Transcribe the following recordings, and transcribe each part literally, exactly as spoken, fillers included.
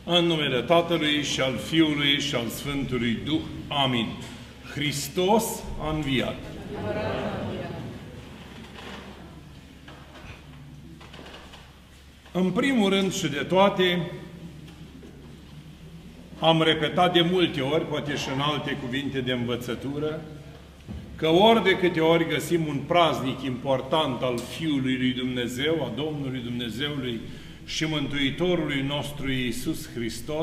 În numele Tatălui și al Fiului și al Sfântului Duh. Amin. Hristos a înviat. În primul rând și de toate, am repetat de multe ori, poate și în alte cuvinte de învățătură, că ori de câte ori găsim un praznic important al Fiului lui Dumnezeu, a Domnului Dumnezeului și Mântuitorului nostru Iisus Hristos,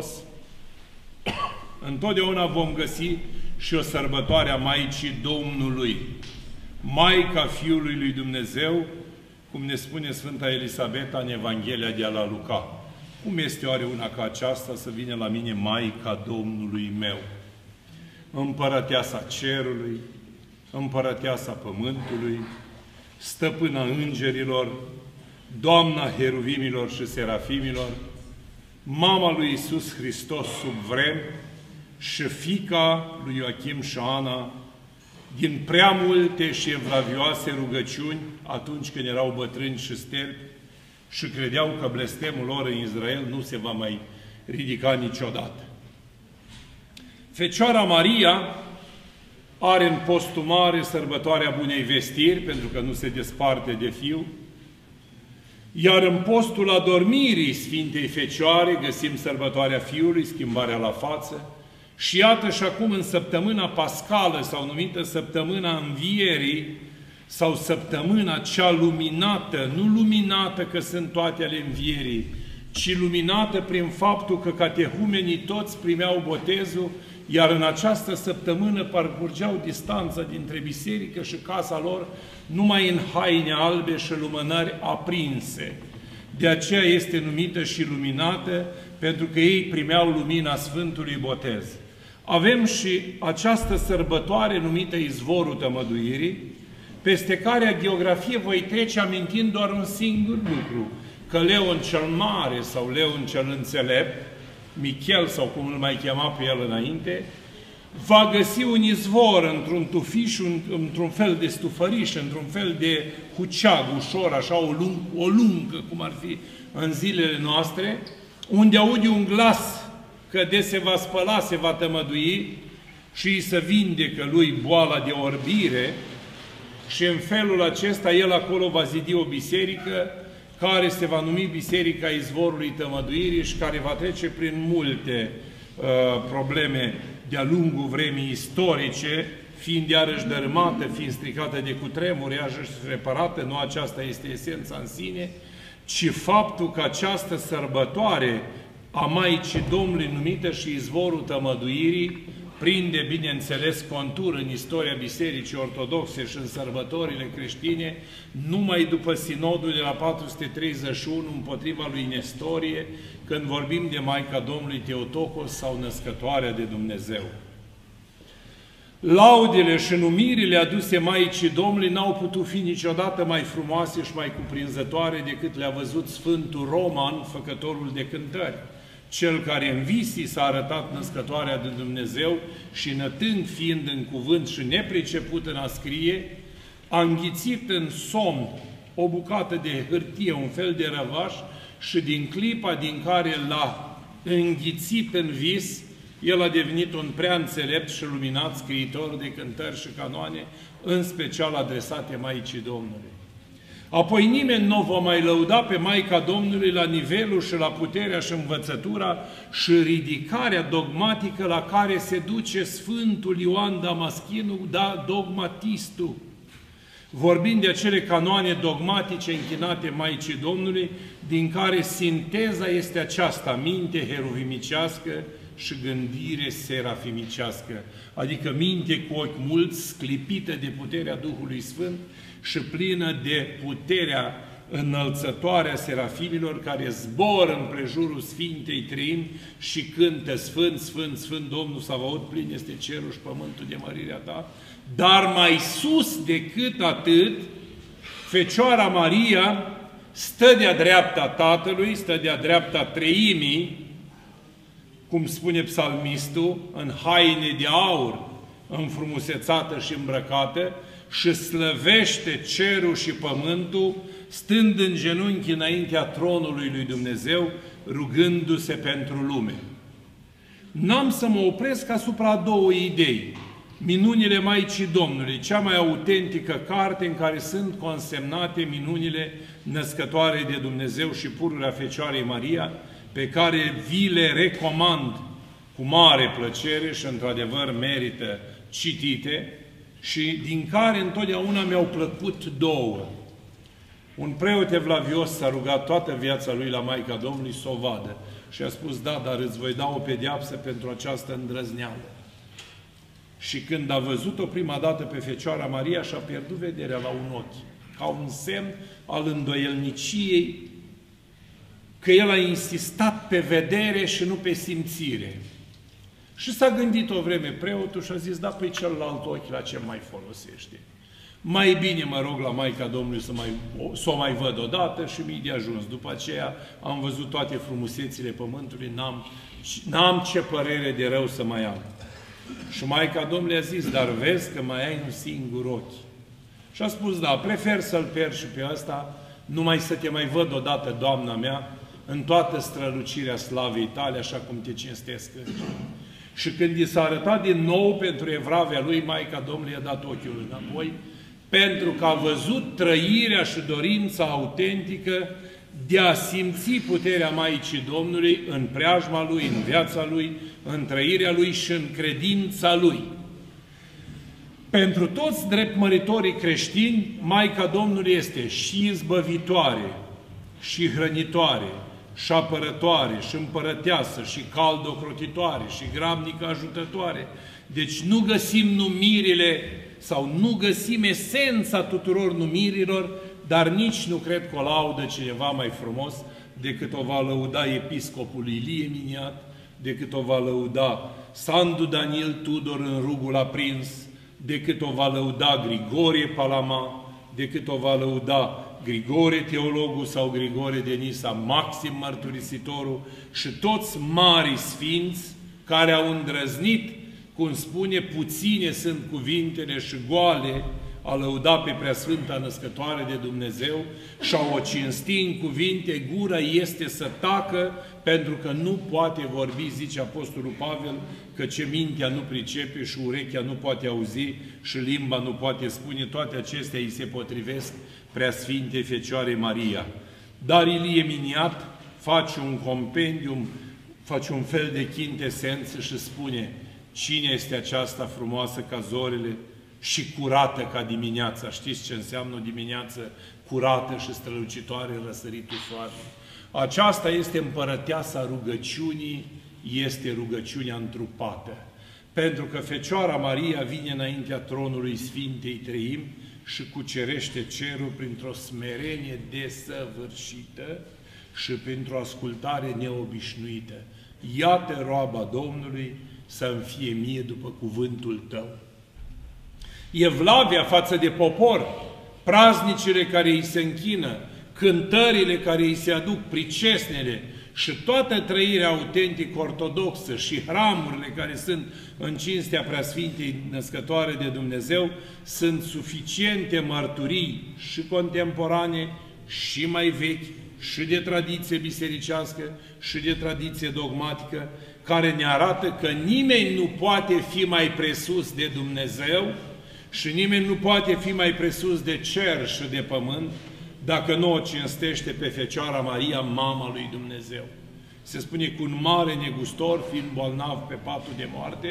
întotdeauna vom găsi și o sărbătoare a Maicii Domnului. Maica Fiului lui Dumnezeu, cum ne spune Sfânta Elisabeta în Evanghelia de la Luca. Cum este oare una ca aceasta să vină la mine Maica Domnului meu? Împărăteasa cerului, împărăteasa pământului, stăpâna îngerilor, Doamna heruvimilor și serafimilor, mama lui Iisus Hristos sub vrem și fiica lui Ioachim și Ana, din prea multe și evlavioase rugăciuni, atunci când erau bătrâni și sterpi și credeau că blestemul lor în Israel nu se va mai ridica niciodată. Fecioara Maria are în postumare sărbătoarea Bunei Vestiri, pentru că nu se desparte de Fiu, iar în postul adormirii Sfintei Fecioare găsim sărbătoarea Fiului, schimbarea la față, și iată și acum în săptămâna pascală, sau numită săptămâna Învierii, sau săptămâna cea luminată, nu luminată că sunt toate ale Învierii, ci luminată prin faptul că catehumenii toți primeau botezul, iar în această săptămână parcurgeau distanța dintre biserică și casa lor numai în haine albe și lumânări aprinse. De aceea este numită și luminată, pentru că ei primeau lumina Sfântului Botez. Avem și această sărbătoare numită Izvorul Tămăduirii, peste care a geografie voi trece amintind doar un singur lucru, că Leon cel Mare sau Leon cel Înțelept, Michel sau cum îl mai chema pe el înainte, va găsi un izvor într-un tufiș, într-un fel de stufăriș, într-un fel de huceag ușor, așa o, lung, o lungă, cum ar fi în zilele noastre, unde aude un glas că de se va spăla, se va tămădui și îi se vindecă lui boala de orbire și în felul acesta el acolo va zidi o biserică care se va numi Biserica Izvorului Tămăduirii și care va trece prin multe uh, probleme de-a lungul vremii istorice, fiind iarăși dărâmată, fiind stricată de cutremur, iarăși reparată, nu aceasta este esența în sine, ci faptul că această sărbătoare a Maicii Domnului, numită și Izvorul Tămăduirii, prinde, bineînțeles, contur în istoria Bisericii Ortodoxe și în sărbătorile creștine, numai după sinodul de la patru sute treizeci și unu împotriva lui Nestorie, când vorbim de Maica Domnului Teotocos sau Născătoarea de Dumnezeu. Laudele și numirile aduse Maicii Domnului n-au putut fi niciodată mai frumoase și mai cuprinzătoare decât le-a văzut Sfântul Roman, făcătorul de cântări, cel care în visii s-a arătat născătoarea de Dumnezeu și nătând fiind în cuvânt și nepriceput în a scrie, a înghițit în somn o bucată de hârtie, un fel de răvaș, și din clipa din care l-a înghițit în vis, el a devenit un prea înțelept și luminat scriitor de cântări și canoane, în special adresate Maicii Domnului. Apoi nimeni nu va mai lăuda pe Maica Domnului la nivelul și la puterea și învățătura și ridicarea dogmatică la care se duce Sfântul Ioan Damaschinu, da, dogmatistul. Vorbind de acele canoane dogmatice închinate Maicii Domnului, din care sinteza este aceasta, minte heruvimicească și gândire serafimicească, adică minte cu ochi mulți, sclipită de puterea Duhului Sfânt și plină de puterea înălțătoare a serafimilor care zbor împrejurul Sfintei Treimi și cântă Sfânt, Sfânt, Sfânt, Domnul Savaot, plin este cerul și pământul de mărirea ta. Dar mai sus decât atât, Fecioara Maria stă de-a dreapta Tatălui, stă de-a dreapta Treimii, cum spune psalmistul, în haine de aur, înfrumusețată și îmbrăcată, și slăvește cerul și pământul, stând în genunchi înaintea tronului lui Dumnezeu, rugându-se pentru lume. N-am să mă opresc asupra două idei. Minunile Maicii Domnului, cea mai autentică carte în care sunt consemnate minunile născătoare de Dumnezeu și pururea Fecioarei Maria, pe care vi le recomand cu mare plăcere și într-adevăr merită citite, și din care întotdeauna mi-au plăcut două. Un preot evlavios s-a rugat toată viața lui la Maica Domnului să o vadă și a spus: da, dar îți voi da o pedeapsă pentru această îndrăzneală. Și când a văzut-o prima dată pe Fecioara Maria, și-a pierdut vederea la un ochi, ca un semn al îndoielniciei, că el a insistat pe vedere și nu pe simțire. Și s-a gândit o vreme preotul și a zis: da, păi celălalt ochi la ce mai folosește? Mai bine mă rog la Maica Domnului să, mai, să o mai văd odată și mi-i de ajuns. După aceea am văzut toate frumusețile pământului, n-am, n-am ce părere de rău să mai am. Și Maica Domnului a zis: dar vezi că mai ai un singur ochi. Și a spus: da, prefer să-l pierd și pe ăsta, numai să te mai văd odată, Doamna mea, în toată strălucirea slavei tale, așa cum te cinstesc. Și când i s-a arătat din nou pentru evravia lui, Maica Domnului a dat ochiul înapoi, pentru că a văzut trăirea și dorința autentică de a simți puterea Maicii Domnului în preajma lui, în viața lui, în trăirea lui și în credința lui. Pentru toți dreptmăritorii creștini, Maica Domnului este și izbăvitoare, și hrănitoare, și apărătoare, și împărăteasă, și caldocrotitoare, și grabnică ajutătoare. Deci nu găsim numirile sau nu găsim esența tuturor numirilor, dar nici nu cred că o laudă cineva mai frumos decât o va lăuda episcopul Ilie Miniat, decât o va lăuda Sandu Daniel Tudor în rugul aprins, decât o va lăuda Grigorie Palama, decât o va lăuda Grigore Teologul sau Grigore de Nisa, Maxim Mărturisitorul și toți marii sfinți care au îndrăznit, cum spune, puține sunt cuvintele și goale, a lăuda pe Preasfânta Născătoare de Dumnezeu și a o cinsti în cuvinte, gura este să tacă, pentru că nu poate vorbi, zice Apostolul Pavel, că ce mintea nu pricepe și urechea nu poate auzi și limba nu poate spune, toate acestea îi se potrivesc Preasfintei Fecioare Maria. Dar Ilie Miniat face un compendium, face un fel de chintesență și spune: cine este aceasta frumoasă ca zorele și curată ca dimineața? Știți ce înseamnă o dimineață curată și strălucitoare în răsăritul soarelui? Aceasta este împărăteasa rugăciunii, este rugăciunea întrupată. Pentru că Fecioara Maria vine înaintea tronului Sfintei Treimi și cucerește cerul printr-o smerenie desăvârșită și printr-o ascultare neobișnuită. Iată roaba Domnului, să-mi fie mie după cuvântul tău. Evlavia față de popor, praznicile care îi se închină, cântările care îi se aduc, pricesnele și toată trăirea autentic ortodoxă și hramurile care sunt în cinstea Preasfintei Născătoare de Dumnezeu sunt suficiente mărturii și contemporane și mai vechi și de tradiție bisericească și de tradiție dogmatică, care ne arată că nimeni nu poate fi mai presus de Dumnezeu și nimeni nu poate fi mai presus de cer și de pământ dacă nu o cinstește pe Fecioara Maria, mama lui Dumnezeu. Se spune că un mare negustor, fiind bolnav pe patul de moarte,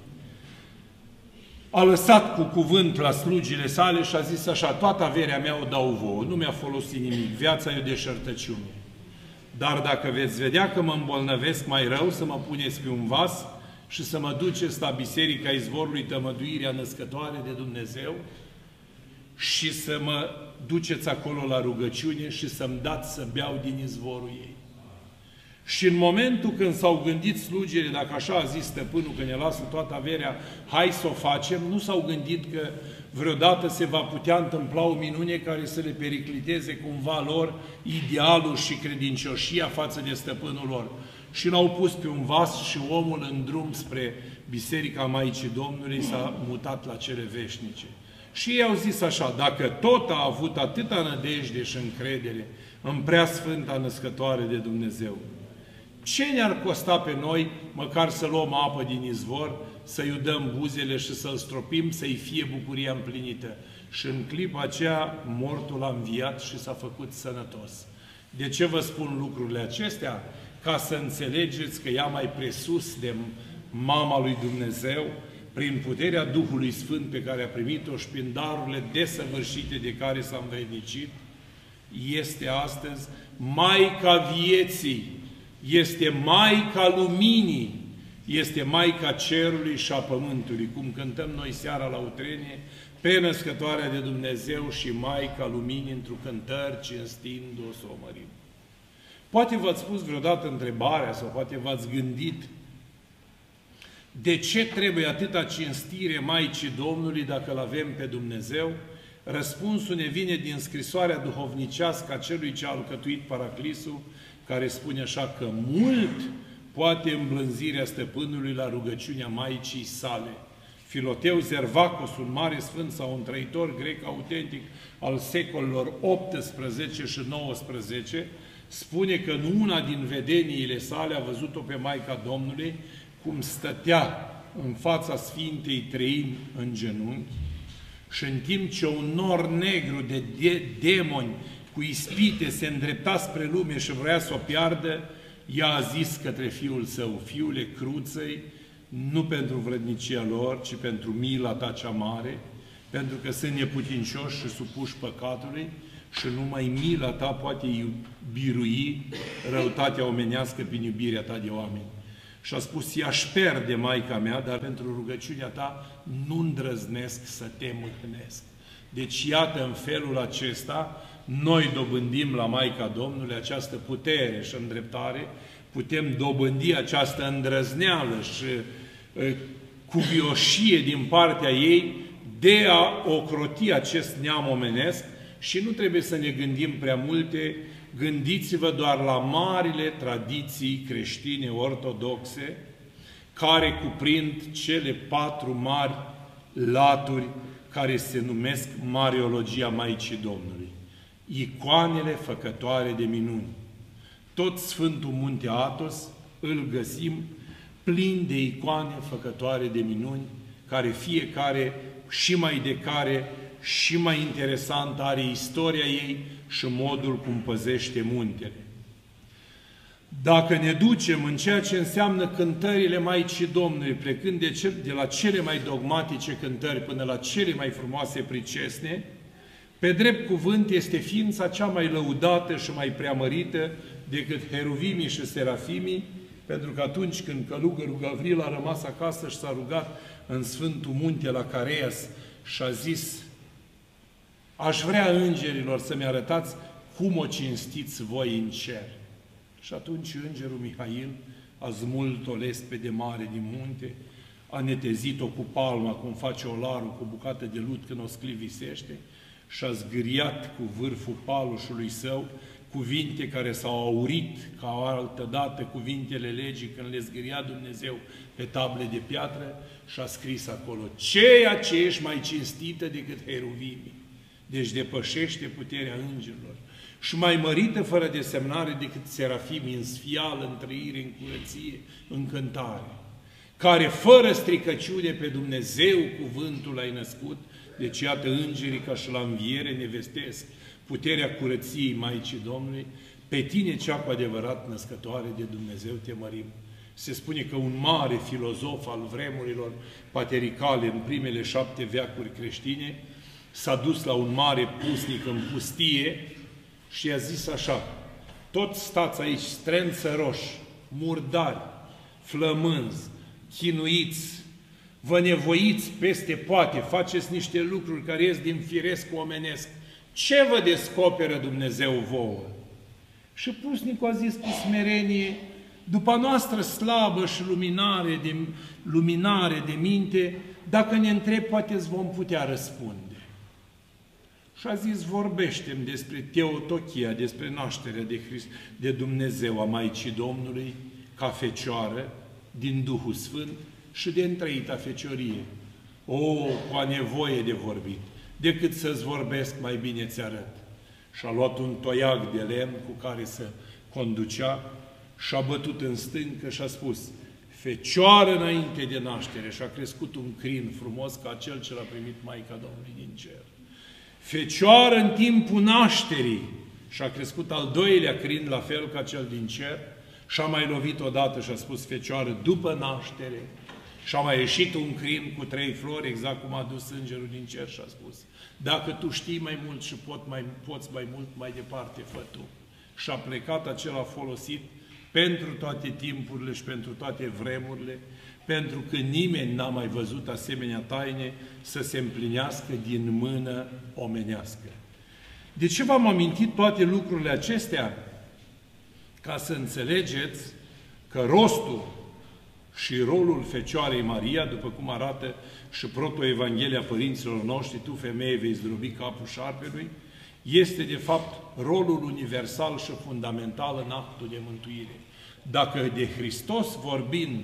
a lăsat cu cuvânt la slugile sale și a zis așa: toată averea mea o dau vouă, nu mi-a folosit nimic, viața e o deșertăciune. Dar dacă veți vedea că mă îmbolnăvesc mai rău, să mă puneți pe un vas și să mă duceți la Biserica Izvorului Tămăduirea Născătoare de Dumnezeu și să mă duceți acolo la rugăciune și să-mi dați să beau din izvorul ei. Și în momentul când s-au gândit slugile, dacă așa a zis stăpânul, că ne lasă toată averea, hai să o facem, nu s-au gândit că vreodată se va putea întâmpla o minune care să le pericliteze cumva lor idealul și credincioșia față de stăpânul lor. Și l-au pus pe un vas și omul în drum spre Biserica Maicii Domnului s-a mutat la cele veșnice. Și ei au zis așa, dacă tot a avut atâta nădejde și încredere în Preasfânta Născătoare de Dumnezeu, ce ne-ar costa pe noi măcar să luăm apă din izvor, să-i udăm buzele și să-l stropim, să-i fie bucuria împlinită? Și în clipa aceea, mortul a înviat și s-a făcut sănătos. De ce vă spun lucrurile acestea? Ca să înțelegeți că ea mai presus de mama lui Dumnezeu, prin puterea Duhului Sfânt pe care a primit-o și prin darurile desăvârșite de care s-a învrednicit, este astăzi Maica vieții, este Maica luminii, este Maica cerului și a pământului, cum cântăm noi seara la utrenie, pe Născătoarea de Dumnezeu și Maica luminii, într-o cântări, cinstindu-o să o mărim. Poate v-ați pus vreodată întrebarea sau poate v-ați gândit de ce trebuie atâta cinstire Maicii Domnului dacă îl avem pe Dumnezeu? Răspunsul ne vine din scrisoarea duhovnicească a celui ce a alcătuit Paraclisul, care spune așa că mult poate îmblânzirea stăpânului la rugăciunea Maicii sale. Filoteu Zervacos, un mare sfânt sau un trăitor grec autentic al secolelor optsprezece și nouăsprezece, spune că în una din vedeniile sale a văzut-o pe Maica Domnului cum stătea în fața Sfintei Treimi în genunchi și în timp ce un nor negru de, de demoni cu ispite se îndrepta spre lume și vrea să o piardă, ea a zis către fiul său: fiule, cruță-i, nu pentru vrednicia lor, ci pentru mila ta cea mare, pentru că sunt neputincioși și supuși păcatului și numai mila ta poate birui răutatea omenească prin iubirea ta de oameni. Și a spus: i-aș pierde, Maica mea, dar pentru rugăciunea ta nu îndrăznesc să te mâhnesc. Deci iată, în felul acesta, noi dobândim la Maica Domnului această putere și îndreptare, putem dobândi această îndrăzneală și e, cuvioșie din partea ei de a ocroti acest neam omenesc și nu trebuie să ne gândim prea multe. Gândiți-vă doar la marile tradiții creștine ortodoxe care cuprind cele patru mari laturi care se numesc Mariologia Maicii Domnului. Icoanele făcătoare de minuni. Tot Sfântul Munte Athos îl găsim plin de icoane făcătoare de minuni, care fiecare și mai de care și mai interesant are istoria ei și modul cum păzește muntele. Dacă ne ducem în ceea ce înseamnă cântările Maicii Domnului, plecând de, ce, de la cele mai dogmatice cântări până la cele mai frumoase pricesne, pe drept cuvânt este ființa cea mai lăudată și mai preamărită decât heruvimii și serafimii, pentru că atunci când călugărul Gavril a rămas acasă și s-a rugat în Sfântul Munte la Careas și a zis: aș vrea îngerilor să-mi arătați cum o cinstiți voi în cer. Și atunci îngerul Mihail a zmult o lespede mare din munte, a netezit-o cu palma, cum face olarul cu o bucată de lut când o sclivisește, și a zgâriat cu vârful palușului său cuvinte care s-au aurit ca o altă dată cuvintele legii când le zgâria Dumnezeu pe table de piatră și a scris acolo: ceea ce ești mai cinstită decât heruvimii. Deci depășește puterea îngerilor și mai mărită fără desemnare decât serafimii în sfială, în trăire, în curăție, în cântare, care fără stricăciune pe Dumnezeu cuvântul ai născut. Deci iată, îngerii ca și la înviere ne vestesc puterea curăției Maicii Domnului. Pe tine, cea cu adevărat născătoare de Dumnezeu, te mărim. Se spune că un mare filozof al vremurilor patericale în primele șapte veacuri creștine s-a dus la un mare pusnic în pustie și i-a zis așa: toți stați aici strențăroși, murdari, flămânzi, chinuiți, vă nevoiți peste poate, faceți niște lucruri care ies din firesc omenesc. Ce vă descoperă Dumnezeu vouă? Și pusnicul a zis cu smerenie: după noastră slabă și luminare de, luminare de minte, dacă ne întrebi, poate îți vom putea răspunde. Și a zis: vorbește-mi despre Teotochia, despre nașterea de, Christ, de Dumnezeu a Maicii Domnului, ca fecioară, din Duhul Sfânt și de întreita feciorie. O, cu a nevoie de vorbit! decât să-ți vorbesc, mai bine ți arăt. Și-a luat un toiac de lemn cu care să conducea și-a bătut în stâncă și a spus: Fecioară înainte de naștere, și a crescut un crin frumos ca cel ce l-a primit Maica Domnului din cer. Fecioară în timpul nașterii, și a crescut al doilea crin la fel ca cel din cer, și a mai lovit odată și a spus: Fecioară după naștere, și a mai ieșit un crin cu trei flori, exact cum a dus îngerul din cer și a spus: Dacă tu știi mai mult și pot mai, poți mai mult, mai departe, fă tu. Și a plecat acela folosit pentru toate timpurile și pentru toate vremurile, pentru că nimeni n-a mai văzut asemenea taine să se împlinească din mână omenească. De ce v-am amintit toate lucrurile acestea? Ca să înțelegeți că rostul și rolul Fecioarei Maria, după cum arată și proto-evanghelia părinților noștri, tu, femeie, vei zdrobi capul șarpelui, este, de fapt, rolul universal și fundamental în actul de mântuire. Dacă de Hristos vorbim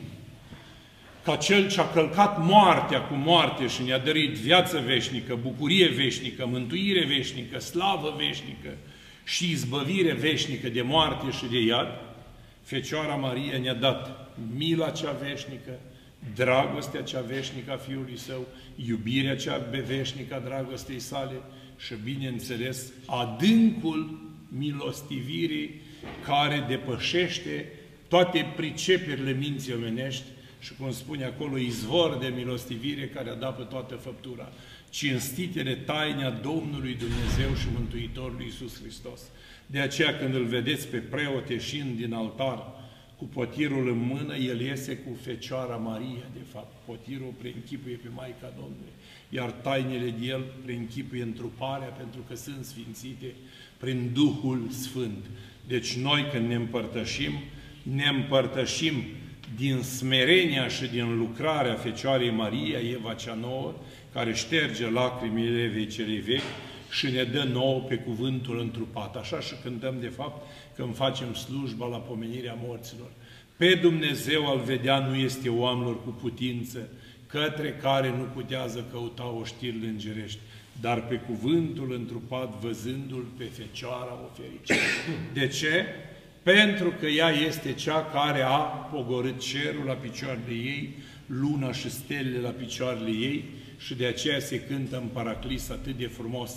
ca Cel ce a călcat moartea cu moarte și ne-a dăruit viață veșnică, bucurie veșnică, mântuire veșnică, slavă veșnică și izbăvire veșnică de moarte și de iad, Fecioara Maria ne-a dat mila cea veșnică, dragostea cea veșnică a Fiului Său, iubirea cea veșnică a dragostei sale și, bineînțeles, adâncul milostivirii care depășește toate priceperile minții omenești și, cum spune acolo, izvor de milostivire care a dat pe toată făptura. Cinstitele taine a Domnului Dumnezeu și Mântuitorului Iisus Hristos. De aceea, când îl vedeți pe preot ieșind din altar cu potirul în mână, el iese cu Fecioara Maria, de fapt. Potirul preînchipuie pe Maica Domnului, iar tainele de el preînchipuie întruparea, pentru că sunt sfințite prin Duhul Sfânt. Deci noi, când ne împărtășim, ne împărtășim din smerenia și din lucrarea Fecioarei Maria, Eva cea nouă, care șterge lacrimile Evei celei vechi și ne dă nouă pe cuvântul întrupat. Așa și cântăm, de fapt, când facem slujba la pomenirea morților. Pe Dumnezeu al vedea nu este oamenilor cu putință, către care nu putează căuta oștiri îngerești, dar pe cuvântul întrupat, văzându-l pe Fecioara o fericire. De ce? Pentru că ea este cea care a pogorât cerul la picioarele ei, luna și stelele la picioarele ei, și de aceea se cântă în Paraclis atât de frumos: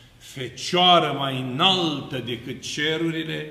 Fecioară mai înaltă decât cerurile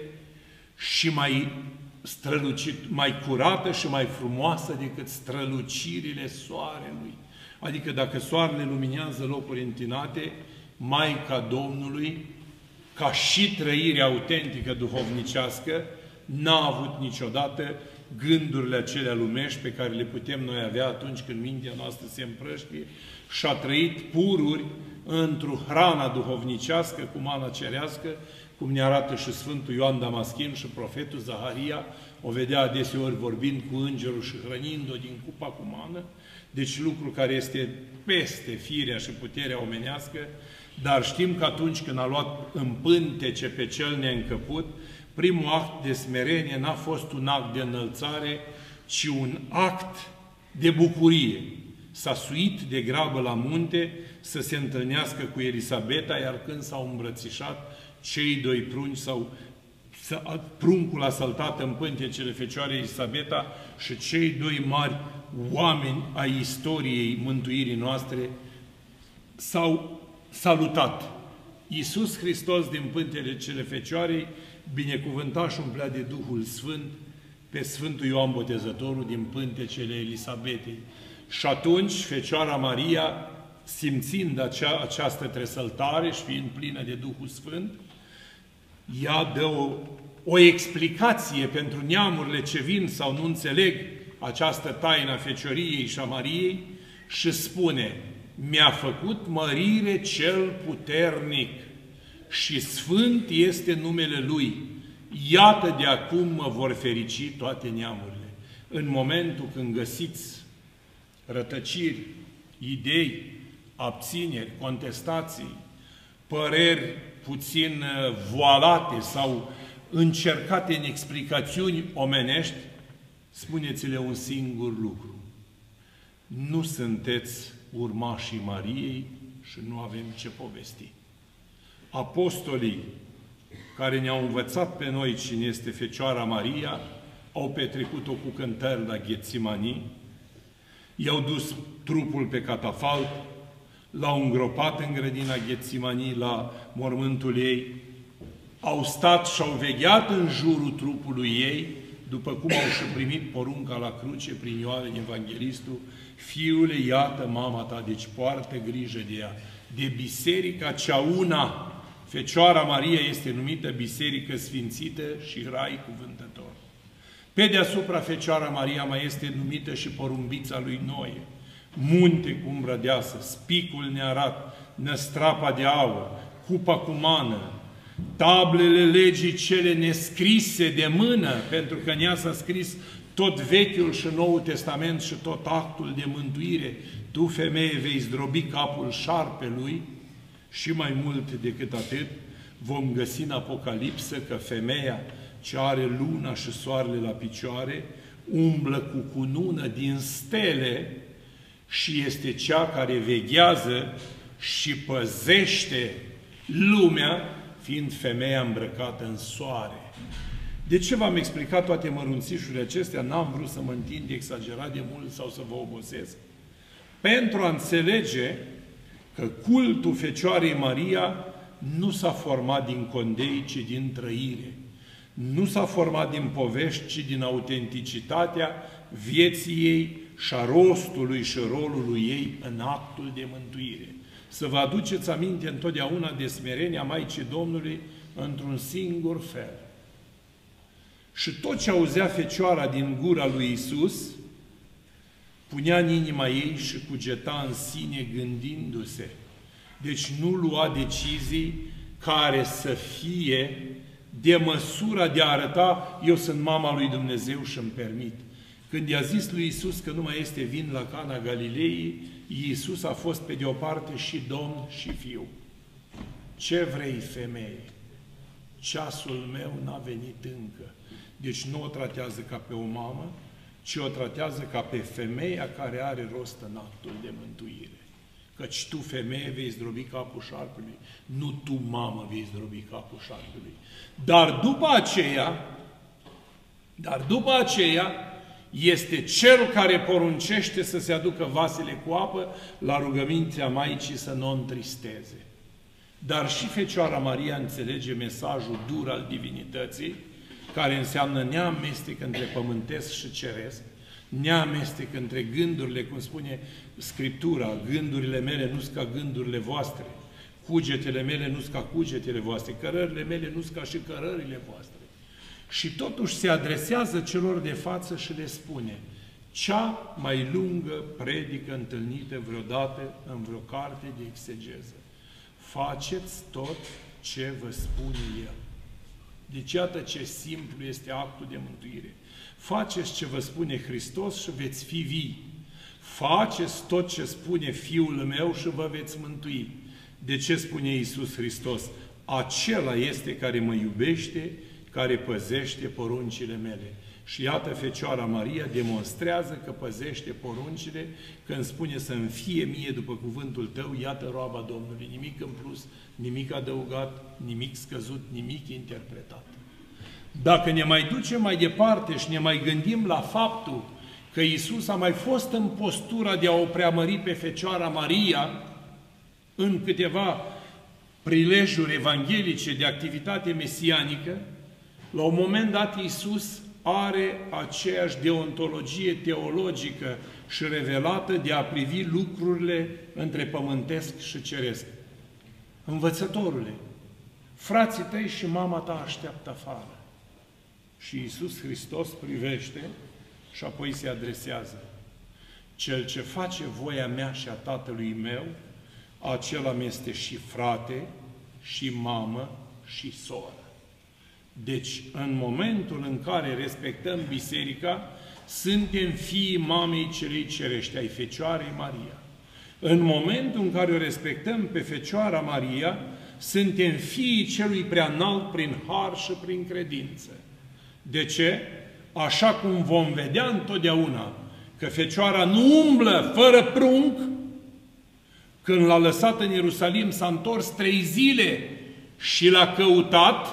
și mai strălucit, mai curată și mai frumoasă decât strălucirile soarelui. Adică dacă soarele luminează locuri întinate, Maica Domnului, ca și trăire autentică duhovnicească, n-a avut niciodată gândurile acelea lumești pe care le putem noi avea atunci când mintea noastră se împrăștie, și a trăit pururi într-o hrana duhovnicească cu mana cerească, cum ne arată și Sfântul Ioan Damaschin și profetul Zaharia, o vedea adeseori vorbind cu îngerul și hrănind-o din cupa cu mană, deci lucru care este peste firea și puterea omenească, dar știm că atunci când a luat în pântece pe cel neîncăput, primul act de smerenie n-a fost un act de înălțare, ci un act de bucurie. S-a suit de grabă la munte să se întâlnească cu Elisabeta, iar când s-au îmbrățișat, cei doi prunci sau pruncul a săltat în pântecele Fecioarei Elisabeta și cei doi mari oameni ai istoriei mântuirii noastre s-au salutat. Iisus Hristos din pântecele Fecioarei binecuvânta și umplea de Duhul Sfânt pe Sfântul Ioan Botezătorul din pântecele Elisabetei. Și atunci Fecioara Maria, simțind acea, această tresăltare și fiind plină de Duhul Sfânt, ea dă o, o explicație pentru neamurile ce vin sau nu înțeleg această taină a Fecioriei și a Mariei și spune: mi-a făcut mărire cel puternic și sfânt este numele Lui. Iată de acum mă vor ferici toate neamurile. În momentul când găsiți rătăciri, idei, abțineri, contestații, păreri puțin voalate sau încercate în explicațiuni omenești, spuneți-le un singur lucru: nu sunteți urmașii Mariei, și nu avem ce povesti. Apostolii care ne-au învățat pe noi cine este Fecioara Maria, au petrecut-o cu cântări la Ghețimanii, i-au dus trupul pe catafalc, l-au îngropat în grădina Ghețimanii la mormântul ei, au stat și au vegheat în jurul trupului ei, după cum au și primit porunca la cruce prin Ioan Evanghelistul: Fiule, iată mama ta, deci poartă grijă de ea. De biserica cea una, Fecioara Maria este numită Biserică Sfințită și Rai Cuvântător. Pe deasupra Fecioara Maria mai este numită și porumbița lui Noe, munte cu umbră deasă, spicul nearat, năstrapa de aur, cupa cu mană, tablele legii cele nescrise de mână, pentru că în ea s-a scris tot Vechiul și Noul Testament și tot actul de mântuire. Tu, femeie, vei zdrobi capul șarpelui. Și mai mult decât atât, vom găsi în Apocalipsă că femeia ce are luna și soarele la picioare umblă cu cunună din stele și este cea care veghează și păzește lumea, fiind femeia îmbrăcată în soare. De ce v-am explicat toate mărunțișurile acestea? N-am vrut să mă întind exagerat de mult sau să vă obosesc. Pentru a înțelege că cultul Fecioarei Maria nu s-a format din condei, ci din trăire. Nu s-a format din povești, ci din autenticitatea vieții ei și a rostului și rolului ei în actul de mântuire. Să vă aduceți aminte întotdeauna de smerenia Maicii Domnului într-un singur fel. Și tot ce auzea Fecioara din gura lui Iisus, punea în inima ei și cugeta în sine gândindu-se. Deci nu lua decizii care să fie de măsura de a arăta: eu sunt mama lui Dumnezeu și îmi permit. Când i-a zis lui Iisus că nu mai este vin la Cana Galilei, Iisus a fost pe de o parte și Domn și Fiu. Ce vrei, femeie? Ceasul meu n-a venit încă. Deci nu o tratează ca pe o mamă, ci o tratează ca pe femeia care are rost în actul de mântuire. Căci tu, femeie, vei zdrobi capul șarpelui, nu tu, mamă, vei zdrobi capul șarpelui. Dar după aceea, dar după aceea, este Cel care poruncește să se aducă vasele cu apă la rugămintea Maicii să nu o întristeze. Dar și Fecioara Maria înțelege mesajul dur al divinității, care înseamnă neamestec între pământesc și ceresc, neamestec între gândurile, cum spune Scriptura: gândurile mele nu sunt ca gândurile voastre, cugetele mele nu sunt ca cugetele voastre, cărările mele nu sunt ca și cărările voastre. Și totuși se adresează celor de față și le spune: cea mai lungă predică întâlnită vreodată în vreo carte de exegeză. Faceți tot ce vă spune El. Deci iată ce simplu este actul de mântuire. Faceți ce vă spune Hristos și veți fi vii. Faceți tot ce spune Fiul meu și vă veți mântui. De ce spune Iisus Hristos? Acela este care mă iubește, care păzește poruncile mele. Și iată, Fecioara Maria demonstrează că păzește poruncile când spune să-mi fie mie după cuvântul tău, iată roaba Domnului. Nimic în plus, nimic adăugat, nimic scăzut, nimic interpretat. Dacă ne mai ducem mai departe și ne mai gândim la faptul că Iisus a mai fost în postura de a o preamări pe Fecioara Maria în câteva prilejuri evanghelice de activitate mesianică, la un moment dat Iisus are aceeași deontologie teologică și revelată de a privi lucrurile între pământesc și ceresc. Învățătorule, frații tăi și mama ta așteaptă afară. Și Iisus Hristos privește și apoi se adresează: cel ce face voia mea și a Tatălui meu, acela mi este și frate, și mamă, și soră. Deci, în momentul în care respectăm biserica, suntem fiii mamei celei cerești, ai Fecioarei Maria. În momentul în care o respectăm pe Fecioara Maria, suntem fiii celui preanalt prin har și prin credință. De ce? Așa cum vom vedea întotdeauna că Fecioara nu umblă fără prunc, Când l-a lăsat în Ierusalim, s-a întors trei zile și l-a căutat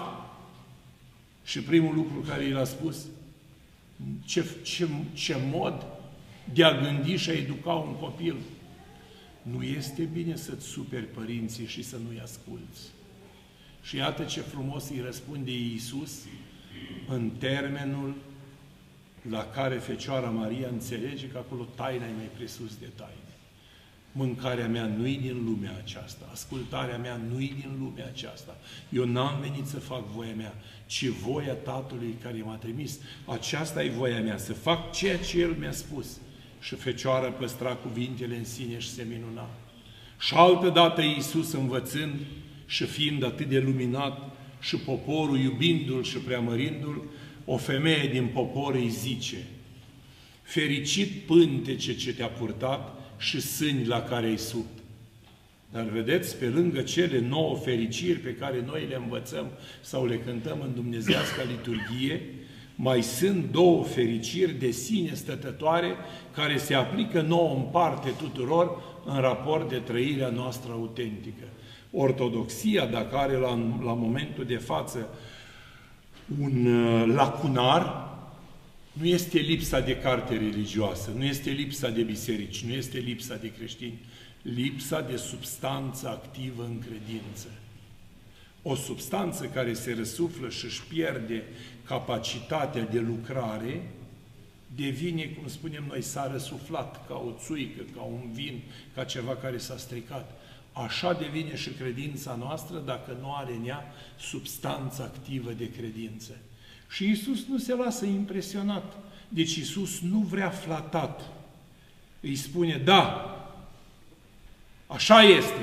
și primul lucru care i l-a spus, ce, ce, ce mod de a gândi și a educa un copil. Nu este bine să-ți superi părinții și să nu-i asculți. Și iată ce frumos îi răspunde Iisus în termenul la care Fecioara Maria înțelege că acolo taina e mai presus de taine. Mâncarea mea nu-i din lumea aceasta, ascultarea mea nu-i din lumea aceasta. Eu n-am venit să fac voia mea, ci voia Tatălui care m-a trimis. Aceasta e voia mea, să fac ceea ce El mi-a spus. Și Fecioara păstra cuvintele în sine și se minuna. Și altădată Iisus învățând și fiind atât de luminat și poporul iubindu-L și preamărindu-L, o femeie din popor îi zice, fericit pântece ce te-a purtat și sâni la care ai subt. Dar vedeți, pe lângă cele nouă fericiri pe care noi le învățăm sau le cântăm în dumnezeiasca liturghie, mai sunt două fericiri de sine stătătoare care se aplică nouă în parte tuturor în raport de trăirea noastră autentică. Ortodoxia, dacă are la, la momentul de față un lacunar, nu este lipsa de carte religioasă, nu este lipsa de biserici, nu este lipsa de creștini, lipsa de substanță activă în credință. O substanță care se răsuflă și își pierde capacitatea de lucrare, devine, cum spunem noi, s-a răsuflat, ca o țuică, ca un vin, ca ceva care s-a stricat. Așa devine și credința noastră dacă nu are în ea substanță activă de credință. Și Iisus nu se lasă impresionat. Deci Iisus nu vrea flatat. Îi spune, da, așa este,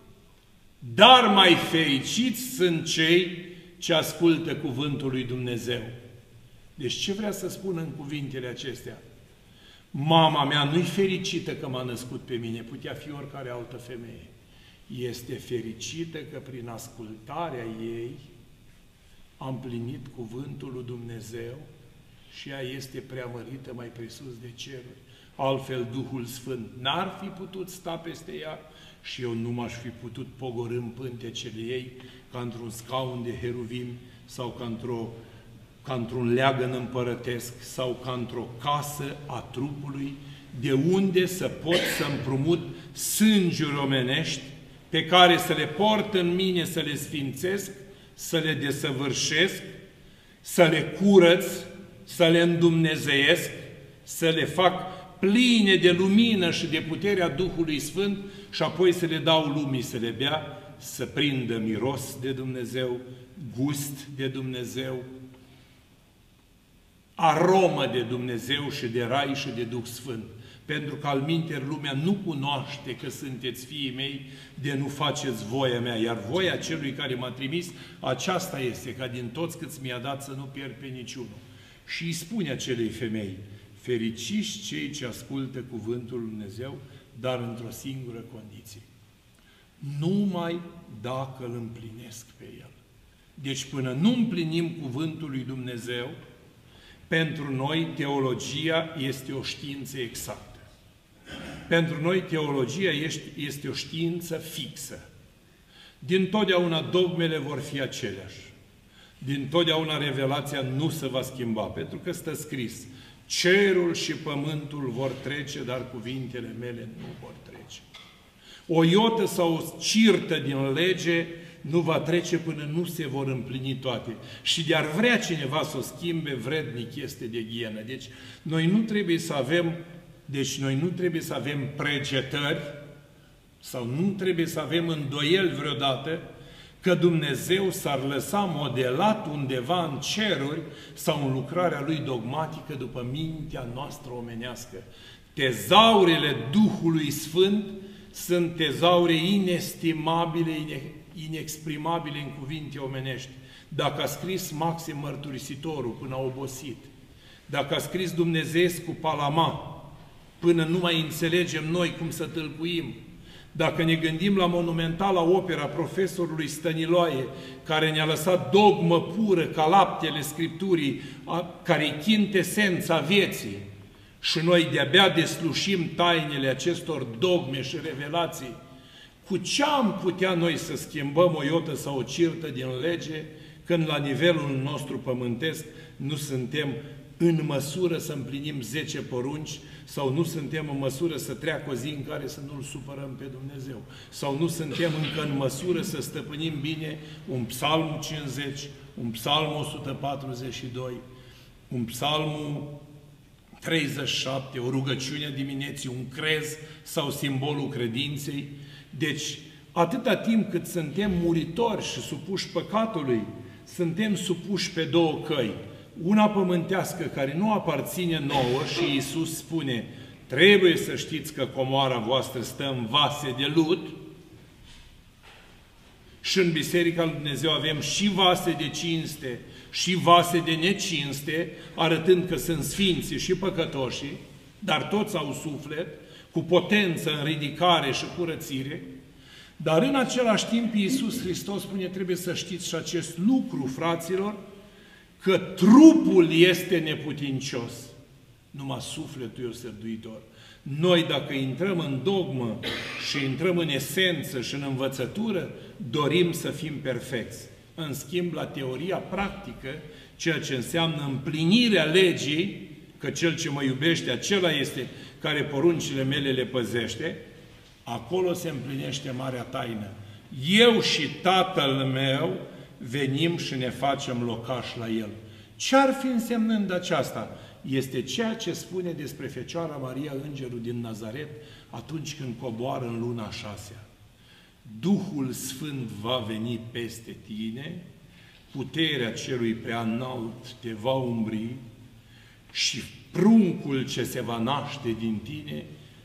dar mai fericiți sunt cei ce ascultă cuvântul lui Dumnezeu. Deci ce vrea să spună în cuvintele acestea? Mama mea nu-i fericită că m-a născut pe mine, putea fi oricare altă femeie. Este fericită că prin ascultarea ei am plinit cuvântul lui Dumnezeu și ea este preamărită mai presus de ceruri. Altfel Duhul Sfânt n-ar fi putut sta peste ea și eu nu m-aș fi putut pogorî în pântecele ei ca într-un scaun de heruvim sau ca într-o ca într-un leagăn împărătesc sau ca într-o casă a trupului, de unde să pot să împrumut sângeri omenești pe care să le port în mine, să le sfințesc, să le desăvârșesc, să le curăț, să le îndumnezeiesc, să le fac pline de lumină și de puterea Duhului Sfânt și apoi să le dau lumii să le bea, să prindă miros de Dumnezeu, gust de Dumnezeu, aromă de Dumnezeu și de Rai și de Duh Sfânt. Pentru că alminteri lumea nu cunoaște că sunteți fiii mei de nu faceți voia mea, iar voia celui care m-a trimis, aceasta este, ca din toți câți mi-a dat să nu pierd pe niciunul. Și îi spune acelei femei, fericiți cei ce ascultă cuvântul lui Dumnezeu, dar într-o singură condiție. Numai dacă îl împlinesc pe el. Deci până nu împlinim cuvântul lui Dumnezeu, pentru noi teologia este o știință exactă. Pentru noi teologia este o știință fixă. Dintotdeauna dogmele vor fi aceleași. Dintotdeauna revelația nu se va schimba, pentru că stă scris, cerul și pământul vor trece, dar cuvintele mele nu vor trece. O iotă sau o cirtă din lege nu va trece până nu se vor împlini toate. Și de-ar vrea cineva să o schimbe, vrednic este de ghienă. Deci noi nu trebuie să avem, deci noi nu trebuie să avem pregetări sau nu trebuie să avem îndoieli vreodată că Dumnezeu s-ar lăsa modelat undeva în ceruri sau în lucrarea Lui dogmatică după mintea noastră omenească. Tezaurele Duhului Sfânt sunt tezaure inestimabile, inexprimabile în cuvinte omenești. Dacă a scris Maxim Mărturisitorul până a obosit, dacă a scris Dumnezeescu Palama până nu mai înțelegem noi cum să tâlcuim, dacă ne gândim la monumentala opera profesorului Stăniloae, care ne-a lăsat dogmă pură ca laptele Scripturii, care-i chintesența vieții, și noi de-abia deslușim tainele acestor dogme și revelații, Cu ce am putea noi să schimbăm o iotă sau o cirtă din lege, când la nivelul nostru pământesc nu suntem în măsură să împlinim zece porunci, sau nu suntem în măsură să treacă o zi în care să nu-L supărăm pe Dumnezeu, sau nu suntem încă în măsură să stăpânim bine un psalm cincizeci, un psalm o sută patruzeci și doi, un psalmul treizeci și șapte, o rugăciune a dimineții, un crez sau simbolul credinței. Deci, atâta timp cât suntem muritori și supuși păcatului, suntem supuși pe două căi. Una pământească care nu aparține nouă și Iisus spune: trebuie să știți că comoara voastră stă în vase de lut, și în Biserica lui Dumnezeu avem și vase de cinste și vase de necinste, arătând că sunt sfinții și păcătoșii, dar toți au suflet, cu potență în ridicare și curățire. Dar în același timp Iisus Hristos spune: trebuie să știți și acest lucru, fraților, că trupul este neputincios, numai sufletul e osărduitor. Noi, dacă intrăm în dogmă și intrăm în esență și în învățătură, dorim să fim perfecți. În schimb, la teoria practică, ceea ce înseamnă împlinirea legii, că cel ce mă iubește, acela este care poruncile mele le păzește, acolo se împlinește marea taină. Eu și Tatăl meu venim și ne facem locaș la El. Ce ar fi însemnând aceasta? Este ceea ce spune despre Fecioara Maria, îngerul din Nazaret, atunci când coboară în luna a șasea. Duhul Sfânt va veni peste tine, puterea celui prea înalt te va umbri și pruncul ce se va naște din tine,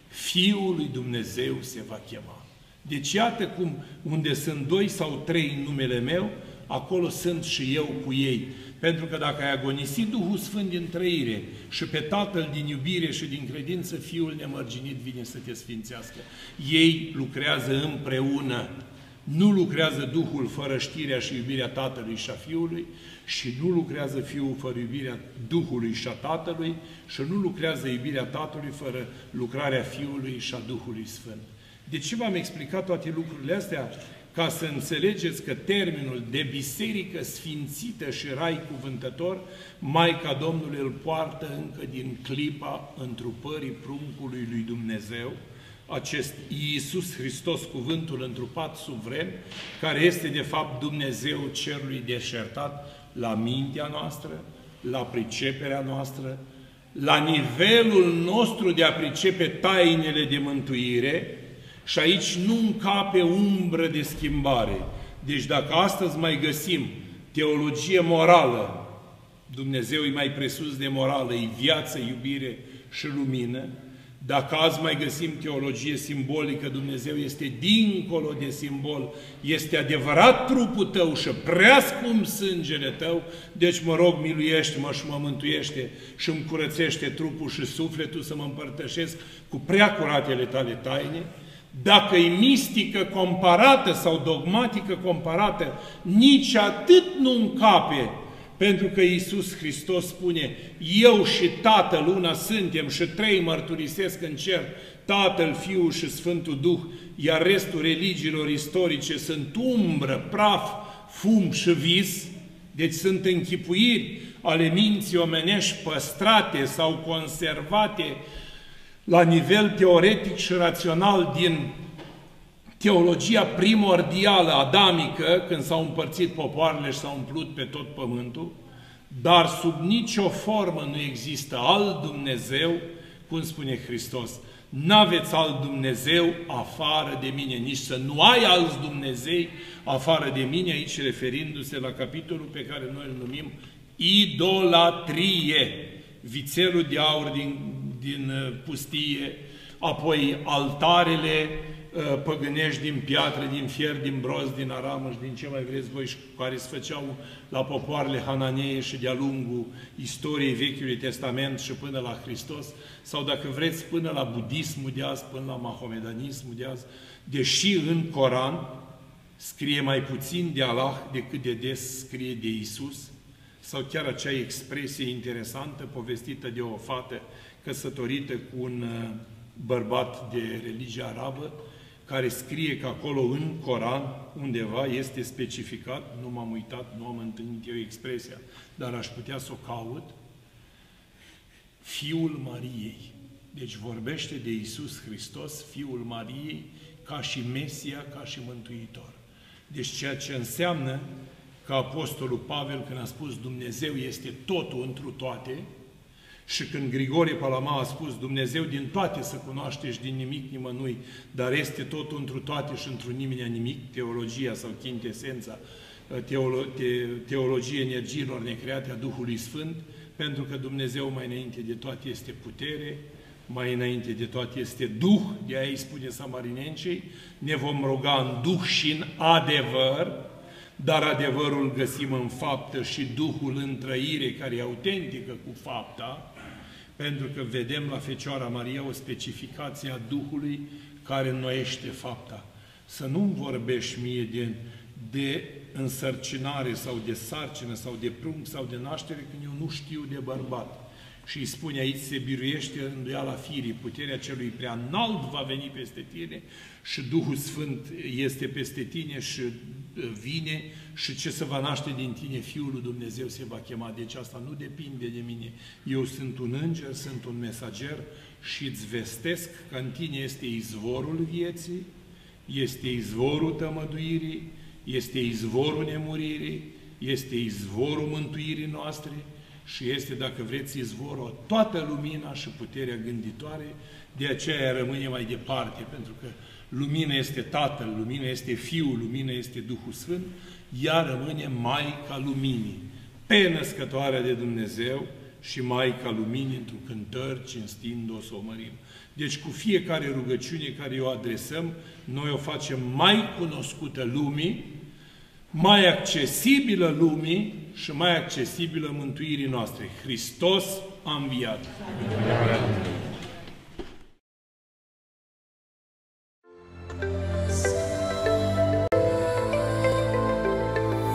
Fiul lui Dumnezeu se va chema. Deci iată cum, unde sunt doi sau trei în numele meu, acolo sunt și eu cu ei. Pentru că dacă ai agonisit Duhul Sfânt din trăire și pe Tatăl din iubire și din credință, Fiul nemărginit vine să te sfințească. Ei lucrează împreună. Nu lucrează Duhul fără știrea și iubirea Tatălui și a Fiului, și nu lucrează Fiul fără iubirea Duhului și a Tatălui, și nu lucrează iubirea Tatălui fără lucrarea Fiului și a Duhului Sfânt. De ce v-am explicat toate lucrurile astea? Ca să înțelegeți că termenul de biserică sfințită și rai cuvântător, Maica Domnului îl poartă încă din clipa întrupării pruncului lui Dumnezeu, acest Iisus Hristos, cuvântul întrupat suvrem, care este de fapt Dumnezeu cerului deșertat la mintea noastră, la priceperea noastră, la nivelul nostru de a pricepe tainele de mântuire. Și aici nu încape umbră de schimbare. Deci dacă astăzi mai găsim teologie morală, Dumnezeu e mai presus de morală, e viață, iubire și lumină. Dacă azi mai găsim teologie simbolică, Dumnezeu este dincolo de simbol, este adevărat trupul tău și prea scump sângele tău, deci mă rog, miluiește-mă și mă mântuiește și îmi curățește trupul și sufletul să mă împărtășesc cu prea curatele tale taine. Dacă e mistică comparată sau dogmatică comparată, nici atât nu încape, pentru că Iisus Hristos spune: eu și Tatăl una suntem și trei mărturisesc în cer, Tatăl, Fiul și Sfântul Duh, iar restul religiilor istorice sunt umbră, praf, fum și vis, deci sunt închipuiri ale minții omenești păstrate sau conservate la nivel teoretic și rațional din teologia primordială adamică, când s-au împărțit popoarele și s-au umplut pe tot pământul, dar sub nicio formă nu există alt Dumnezeu, cum spune Hristos: n-aveți alt Dumnezeu afară de mine, nici să nu ai alți Dumnezei afară de mine, aici referindu-se la capitolul pe care noi îl numim idolatrie, vițelul de aur din, din pustie, apoi altarele păgânești din piatră, din fier, din broz, din aramă și din ce mai vreți voi, care se făceau la popoarele hananeie și de-a lungul istoriei Vechiului Testament și până la Hristos, sau dacă vreți până la budismul de azi, până la mahomedanismul de azi, deși în Coran scrie mai puțin de Allah decât de des scrie de Isus, sau chiar acea expresie interesantă povestită de o fată căsătorită cu un bărbat de religie arabă, care scrie că acolo în Coran, undeva, este specificat, nu m-am uitat, nu am întâlnit eu expresia, dar aș putea să o caut, Fiul Mariei. Deci vorbește de Iisus Hristos, Fiul Mariei, ca și Mesia, ca și Mântuitor. Deci ceea ce înseamnă că Apostolul Pavel, când a spus Dumnezeu este totul întru toate, și când Grigorie Palama a spus Dumnezeu din toate să cunoaște și din nimic nimănui, dar este totul întru toate și întru nimeni nimic, teologia sau chintesența, teolo te teologie energiilor necreate a Duhului Sfânt, pentru că Dumnezeu mai înainte de toate este putere, mai înainte de toate este Duh, de aia îi spune Samarinencei, ne vom ruga în Duh și în adevăr, dar adevărul găsim în faptă și Duhul în trăire, care e autentică cu fapta, pentru că vedem la Fecioara Maria o specificație a Duhului care înnoiește fapta. Să nu-mi vorbești mie de, de însărcinare sau de sarcină sau de prunc sau de naștere când eu nu știu de bărbat. Și îi spune aici, se biruiește îndoiala firii, puterea celui prea înalt va veni peste tine și Duhul Sfânt este peste tine și vine și ce se va naște din tine, Fiul lui Dumnezeu se va chema. Deci asta nu depinde de mine. Eu sunt un înger, sunt un mesager și îți vestesc că în tine este izvorul vieții, este izvorul tămăduirii, este izvorul nemuririi, este izvorul mântuirii noastre, și este, dacă vreți, izvorul toată lumina și puterea gânditoare, de aceea rămâne mai departe, pentru că lumina este Tatăl, lumina este Fiul, lumina este Duhul Sfânt, ea rămâne Maica Luminii, pe născătoarea de Dumnezeu și Maica Luminii, într-un cântări, cinstind-o, să o mărim. Deci cu fiecare rugăciune care o adresăm, noi o facem mai cunoscută lumii, mai accesibilă lumii și mai accesibilă mântuirii noastre. Hristos a înviat!